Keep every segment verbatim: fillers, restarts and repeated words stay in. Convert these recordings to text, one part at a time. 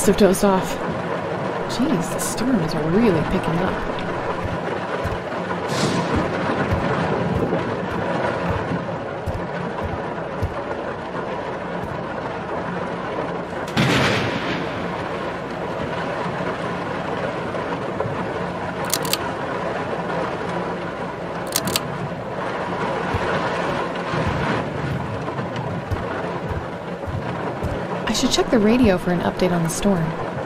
have dozed off. Jeez, the storm is really picking up. I should check the radio for an update on the storm.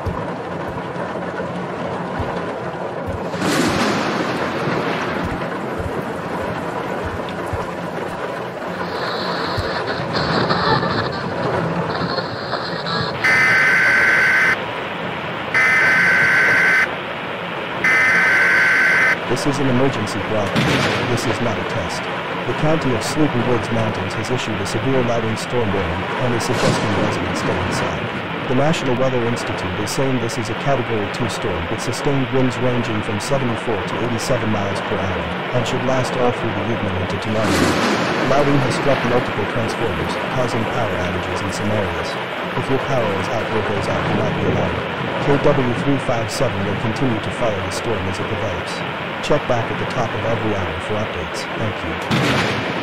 This is an emergency broadcast. This is not a test. The county of Sleepy Woods Mountains has issued a severe lightning storm warning and is suggesting residents stay inside. The National Weather Institute is saying this is a Category two storm with sustained winds ranging from seventy-four to eighty-seven miles per hour and should last all through the evening into tomorrow night. Lightning has struck multiple transformers, causing power outages in some areas. If your power is out or goes out, you might be alarmed. K W three five seven will continue to follow the storm as it develops. Check back at the top of every hour for updates. Thank you.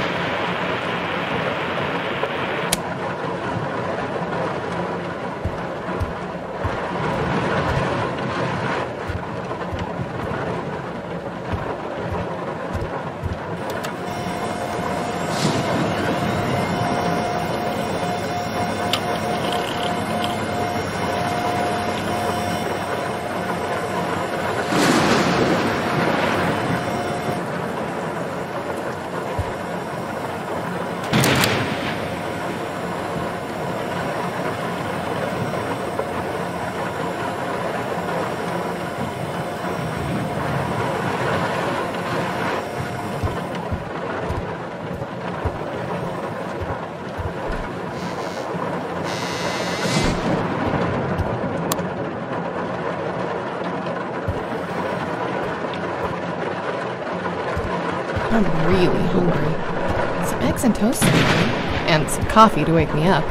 I'm really hungry. Some eggs and toast sometime, and some coffee to wake me up.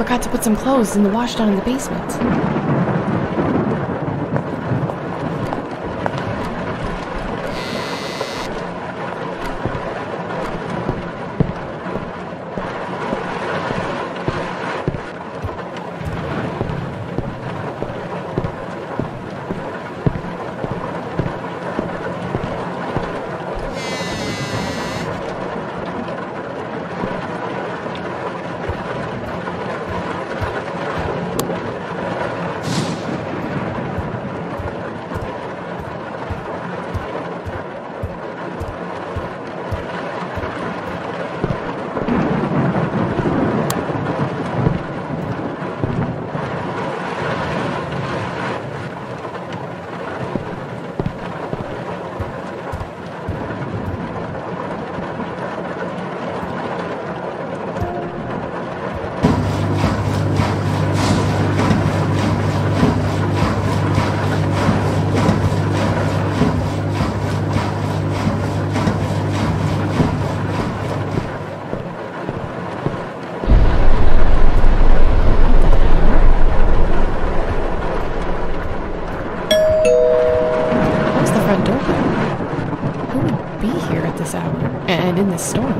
forgot to put some clothes in the wash down in the basement. And in this storm.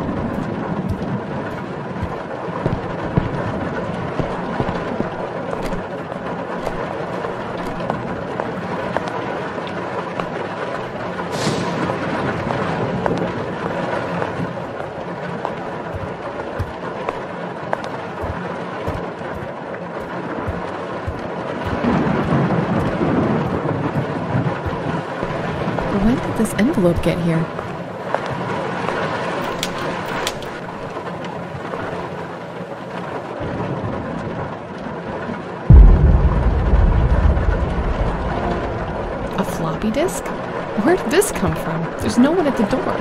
When did this envelope get here? Floppy disk? Where did this come from? There's no one at the door.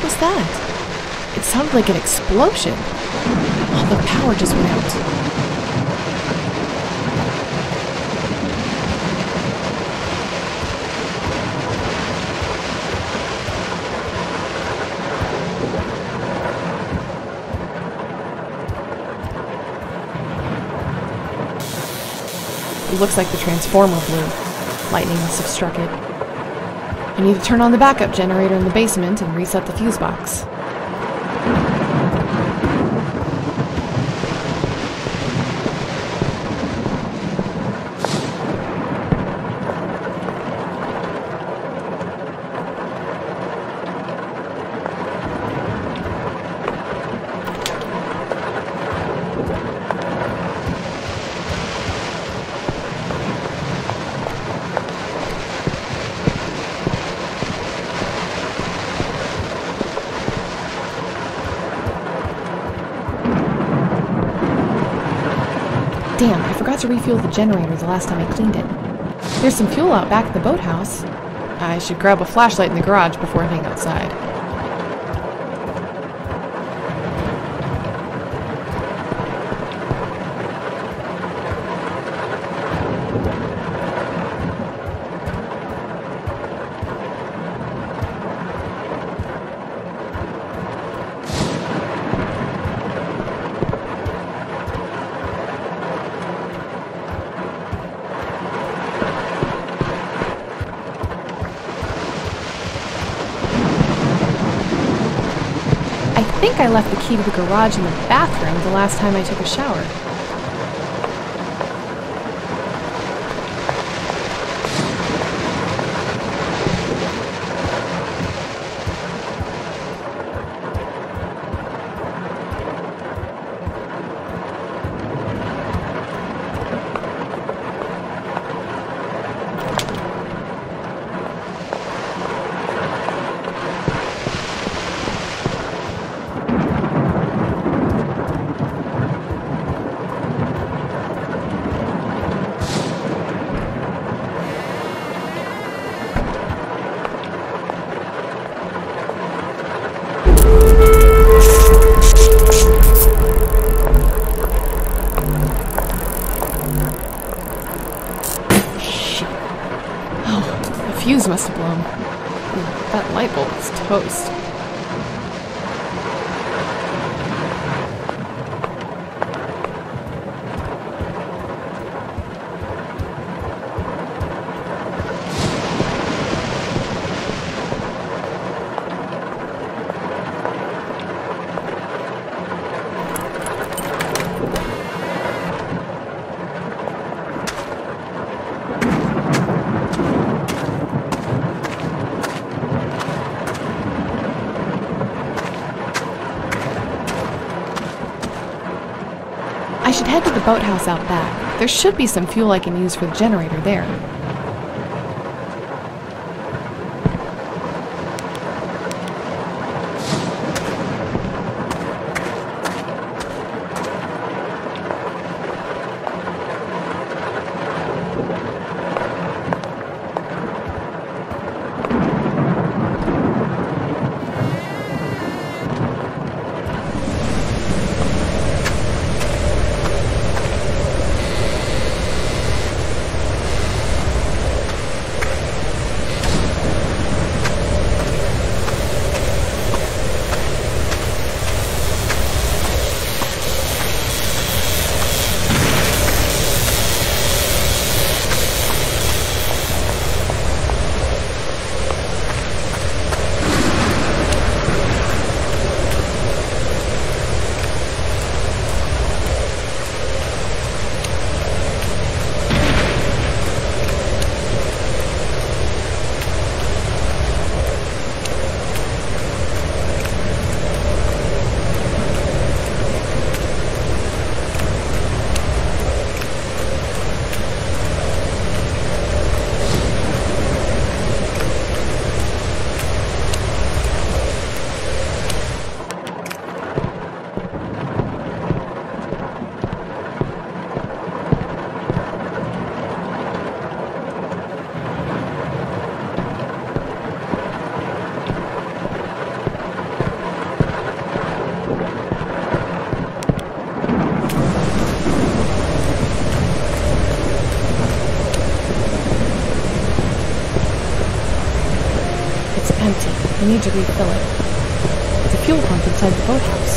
was that? It sounded like an explosion. Oh, the power just went out. It looks like the transformer blew. Lightning must have struck it. I need to turn on the backup generator in the basement and reset the fuse box. Damn, I forgot to refuel the generator the last time I cleaned it. There's some fuel out back at the boathouse. I should grab a flashlight in the garage before heading outside. I think I left the key to the garage in the bathroom the last time I took a shower. Fuse must have blown. That light bulb is toast. I should head to the boathouse out back. There should be some fuel I can use for the generator there. I need to refill it. It's a fuel pump inside the boathouse.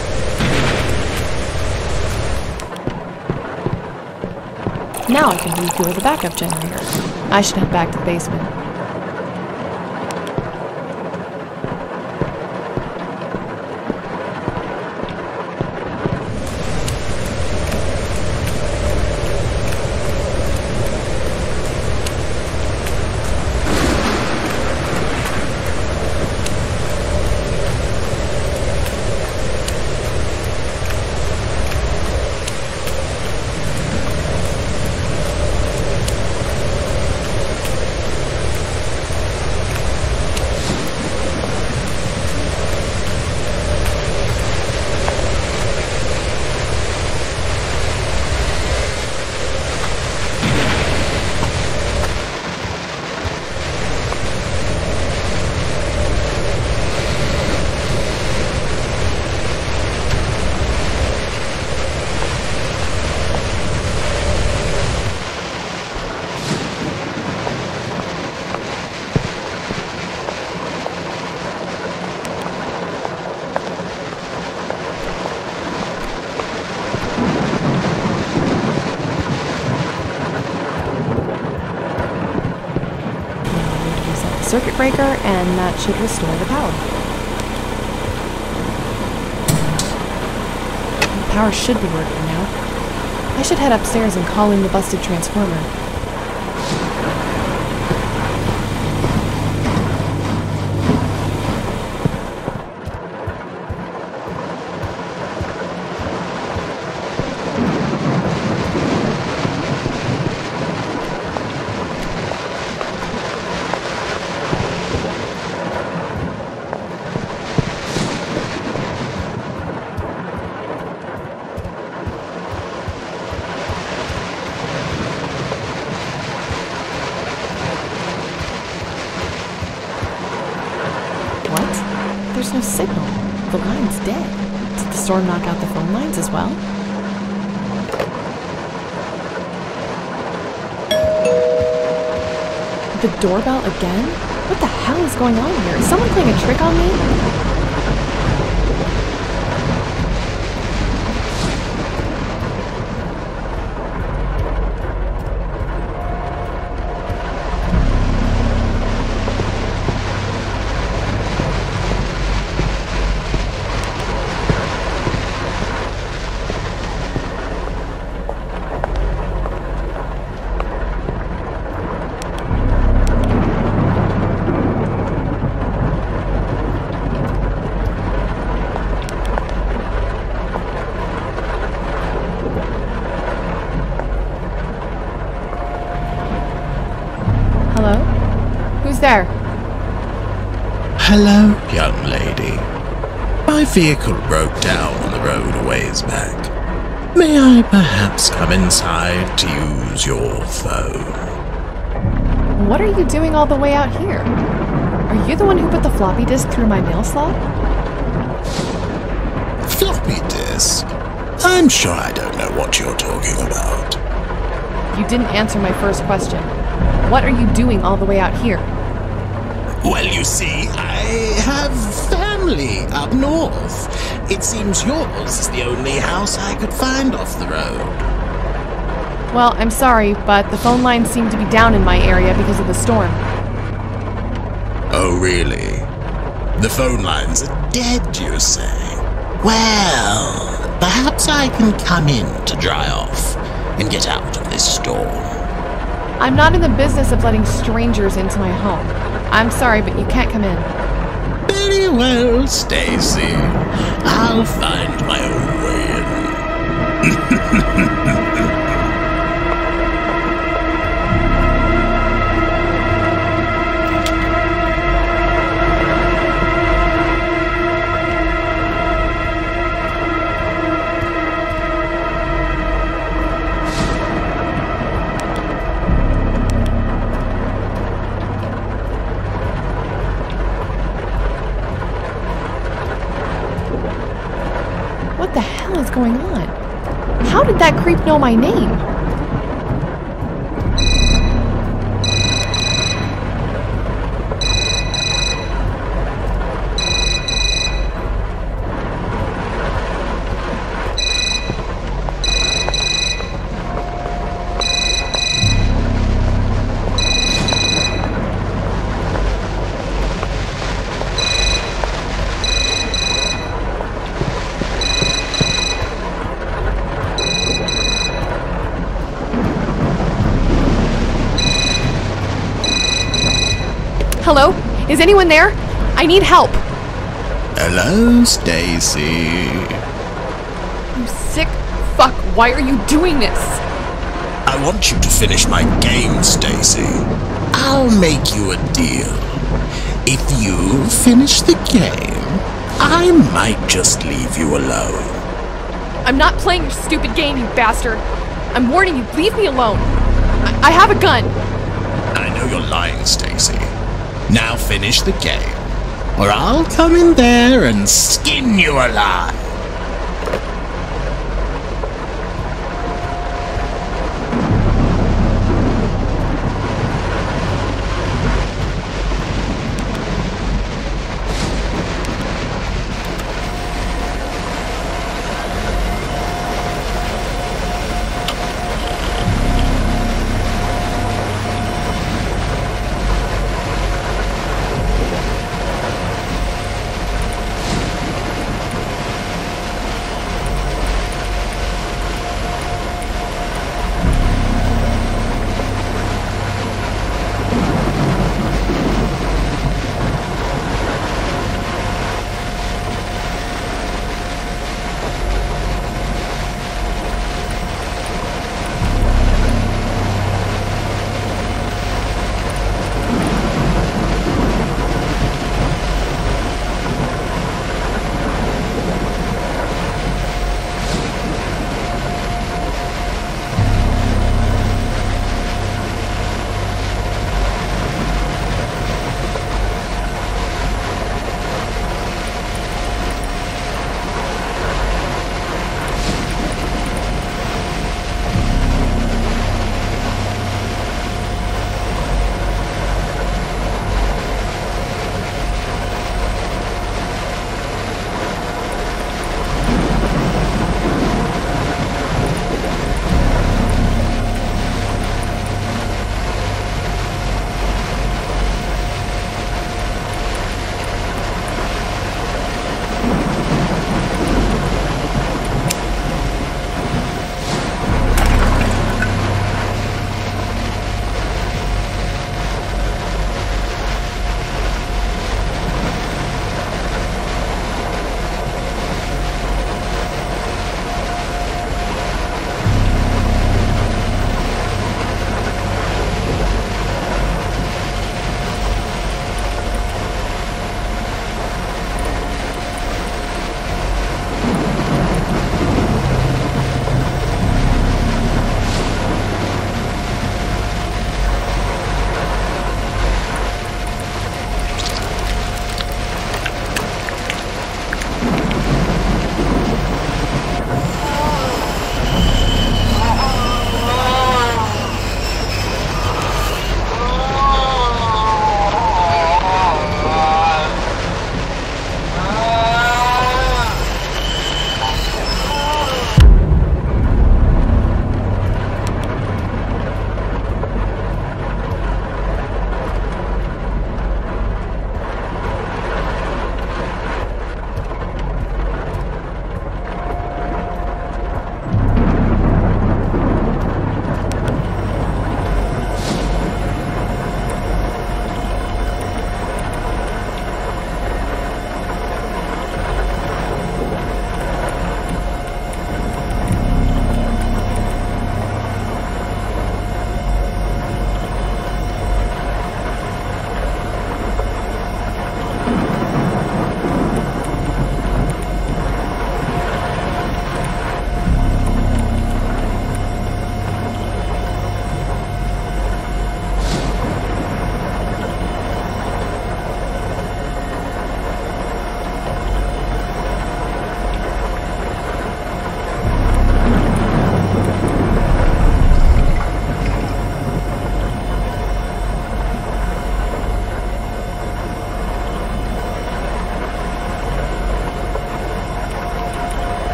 Now I can refuel the backup generator. I should head back to the basement. Circuit breaker, and that should restore the power. The power should be working now. I should head upstairs and call in the busted transformer. There's no signal. The line's dead. Did the storm knock out the phone lines as well? The doorbell again? What the hell is going on here? Is someone playing a trick on me? There. Hello, young lady. My vehicle broke down on the road a ways back. May I perhaps come inside to use your phone? What are you doing all the way out here? Are you the one who put the floppy disk through my mail slot? Floppy disk? I'm sure I don't know what you're talking about. You didn't answer my first question. What are you doing all the way out here? Well, you see, I have family up north. It seems yours is the only house I could find off the road. Well, I'm sorry, but the phone lines seem to be down in my area because of the storm. Oh, really? The phone lines are dead, you say? Well, perhaps I can come in to dry off and get out of this storm. I'm not in the business of letting strangers into my home. I'm sorry, but you can't come in. Very well, Stacey. I'll find my own way in. What the hell is going on? How did that creep know my name? Hello? Is anyone there? I need help. Hello, Stacey. You sick fuck. Why are you doing this? I want you to finish my game, Stacey. I'll make you a deal. If you finish the game, I might just leave you alone. I'm not playing your stupid game, you bastard. I'm warning you, leave me alone. I, I have a gun. I know you're lying, Stacey. Now finish the game, or I'll come in there and skin you alive.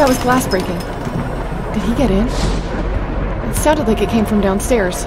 that was glass breaking. Did he get in? It sounded like it came from downstairs.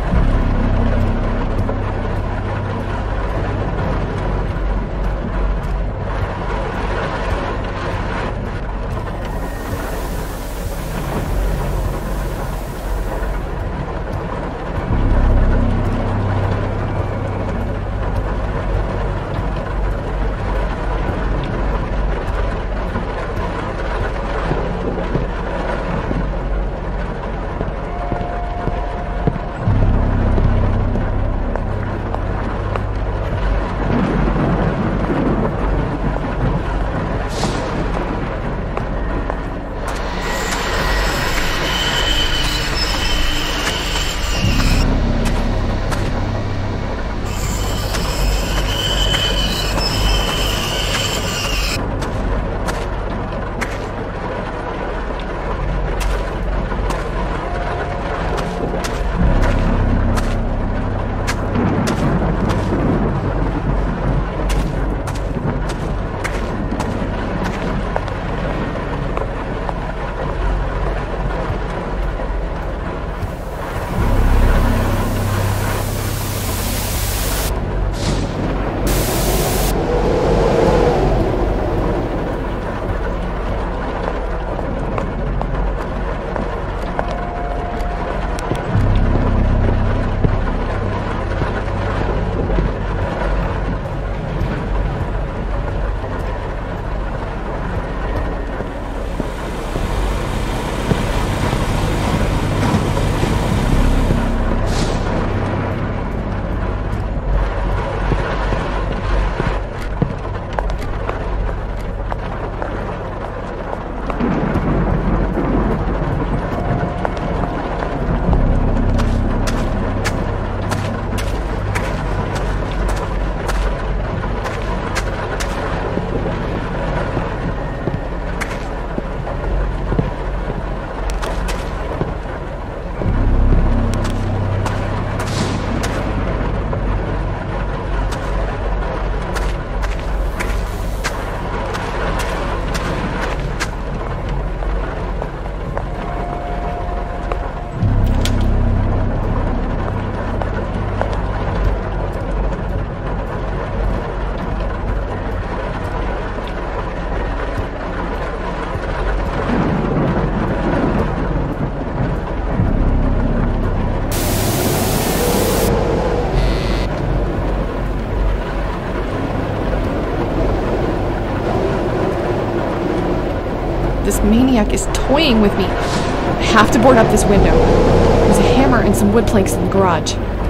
This maniac is toying with me. I have to board up this window. There's a hammer and some wood planks in the garage.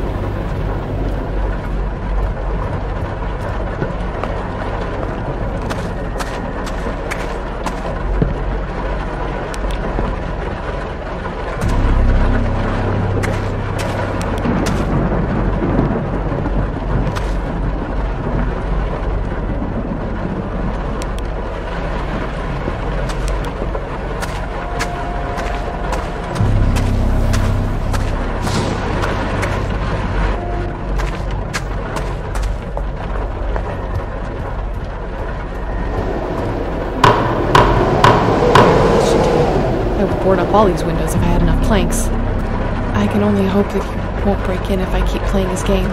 Board up all these windows if I had enough planks. I can only hope that he won't break in if I keep playing his game.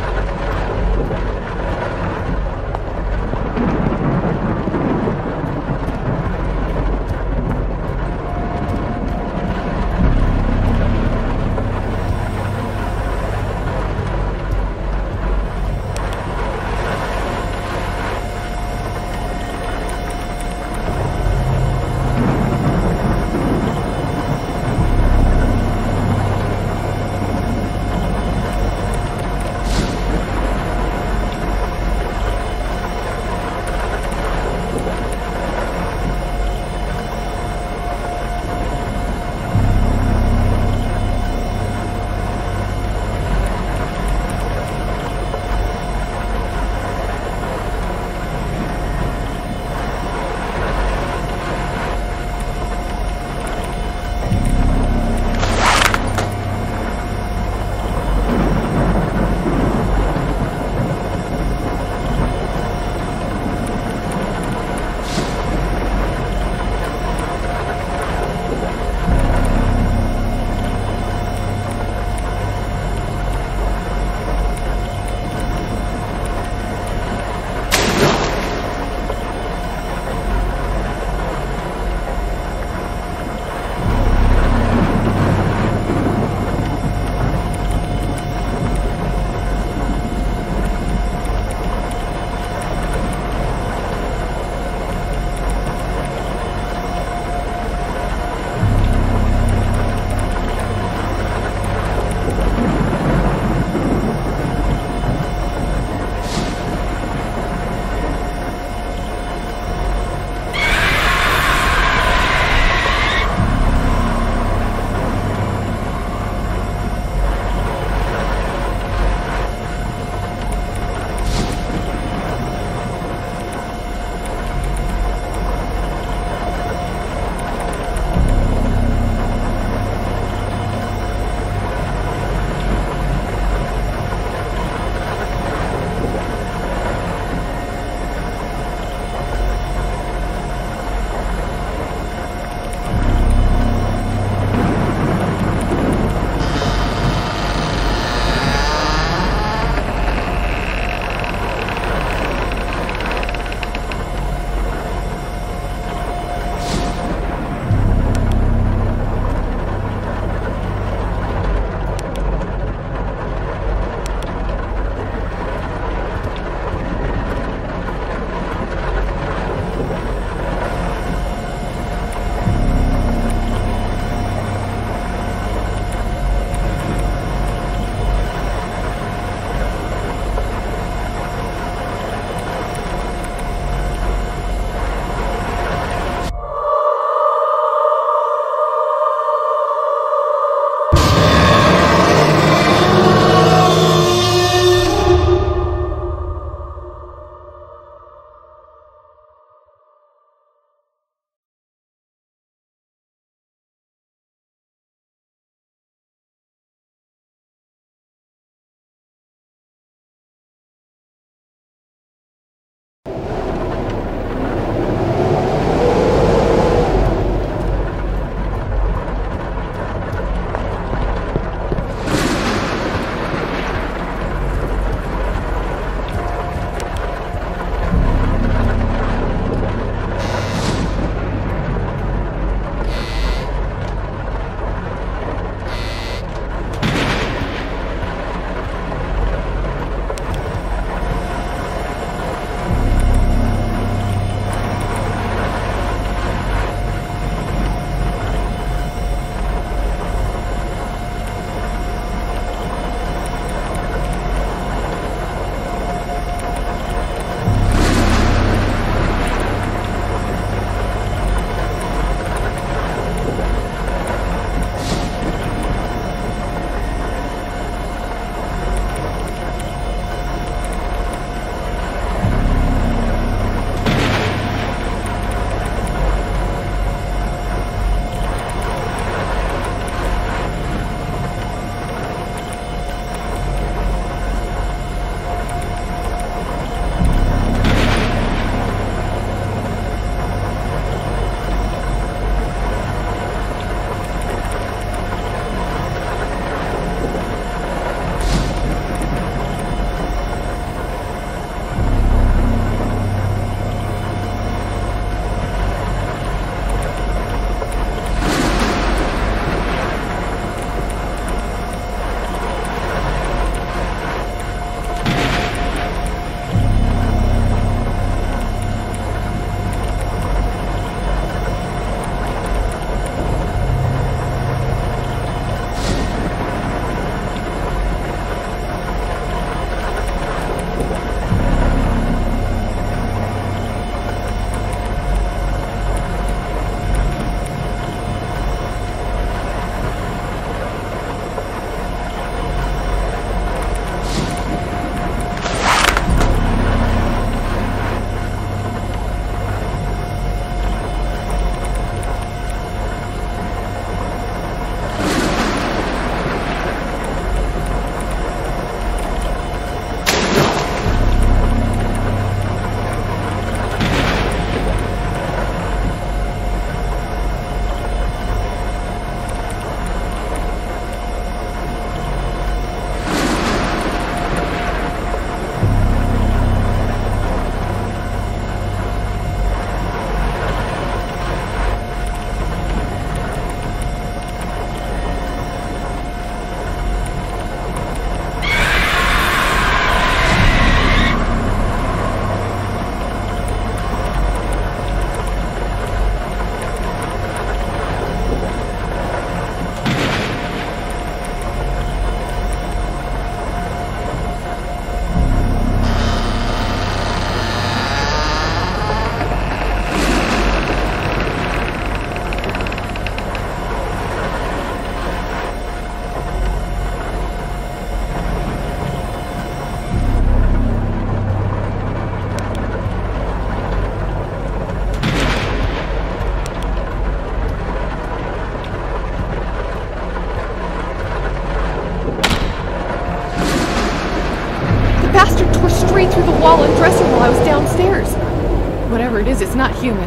it is, it's not human.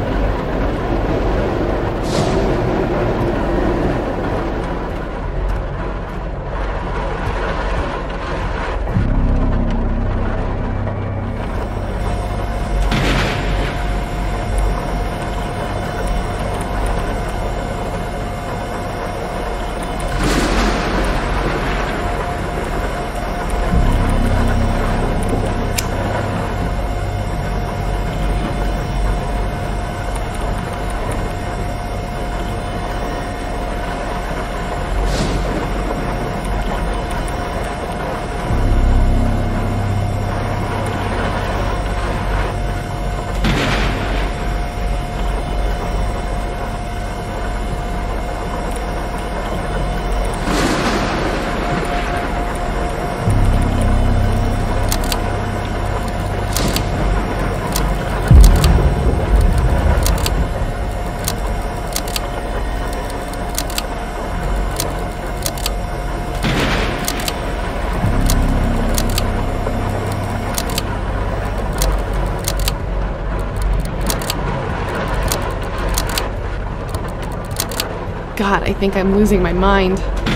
God, I think I'm losing my mind.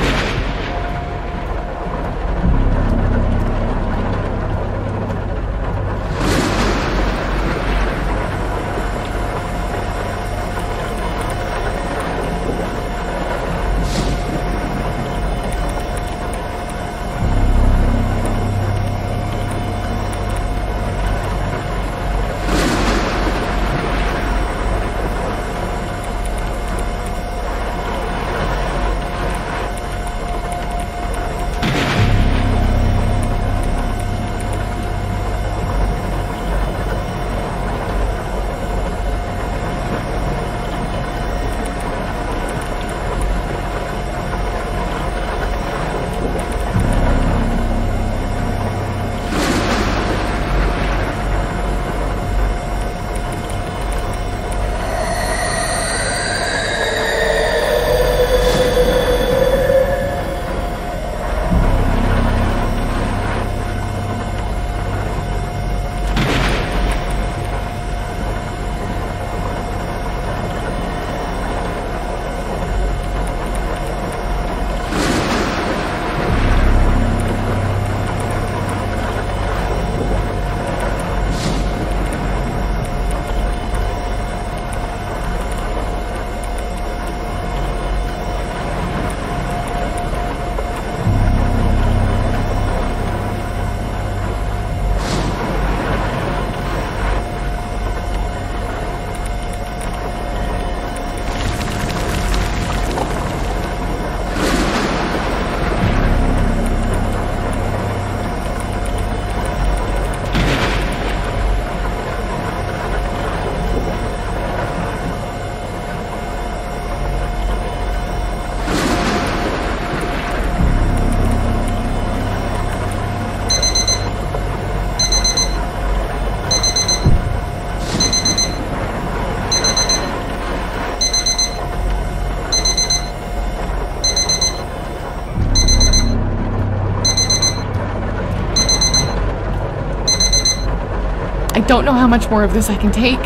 I don't know how much more of this I can take.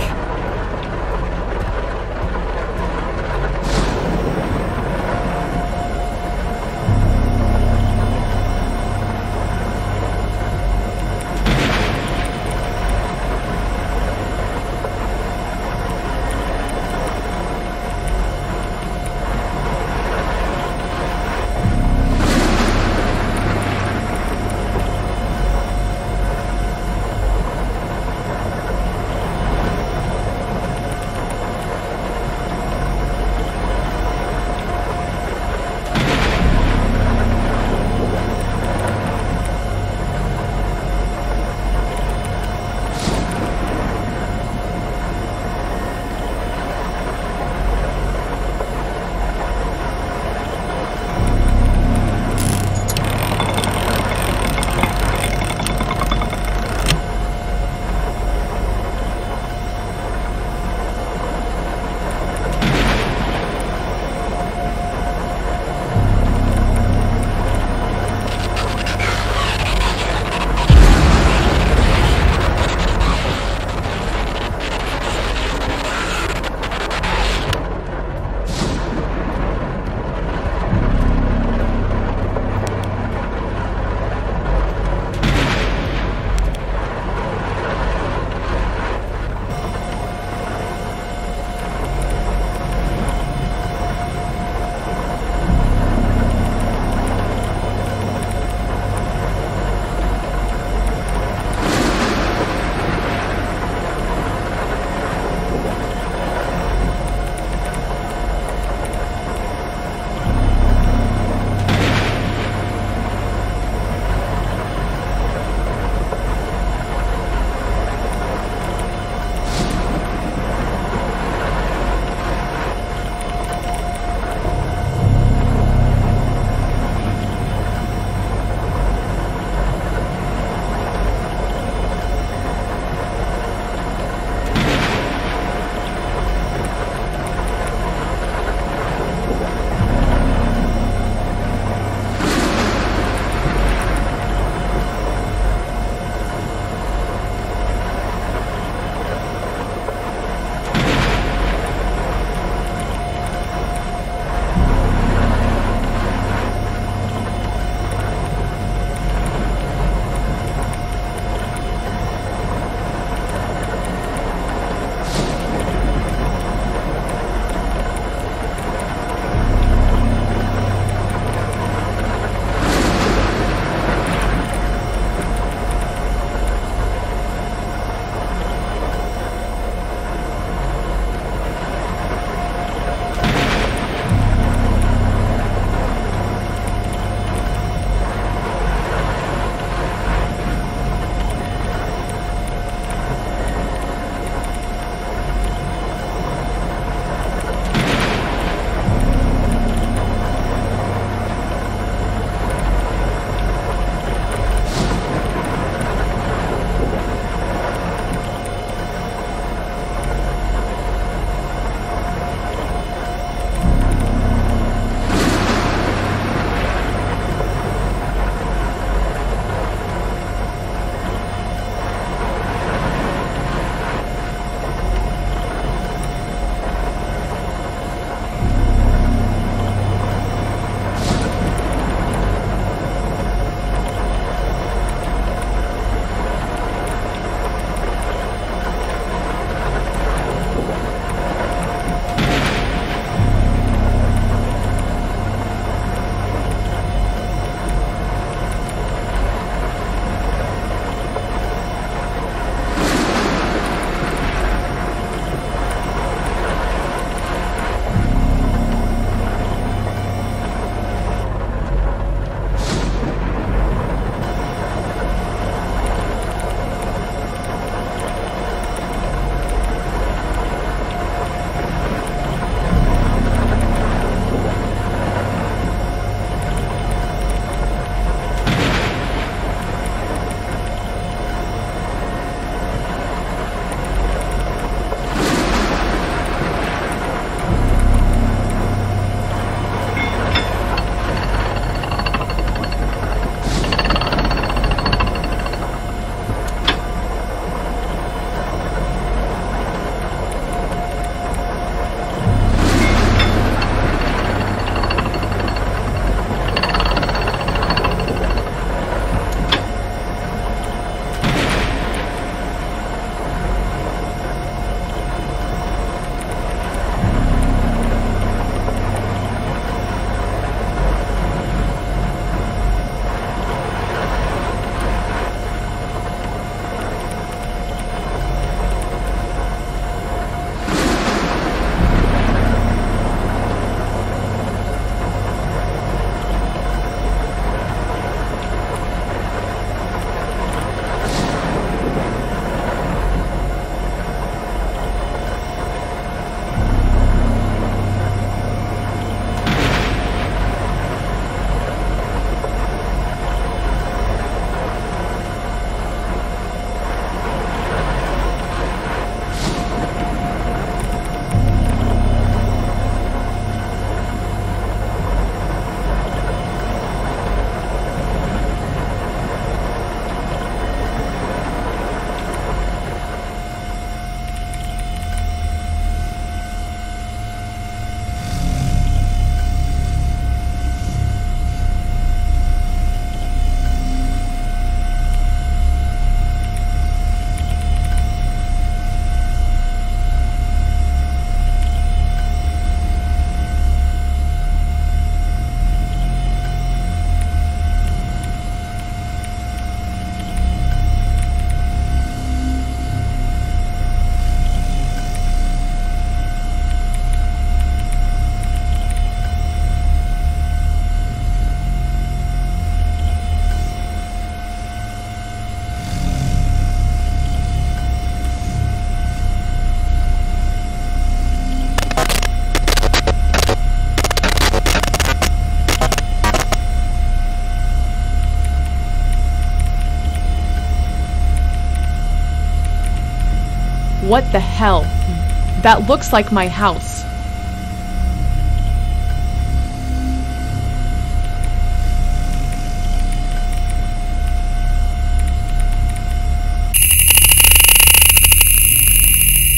What the hell? That looks like my house.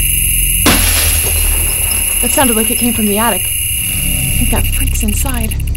That sounded like it came from the attic. I think that freak's inside.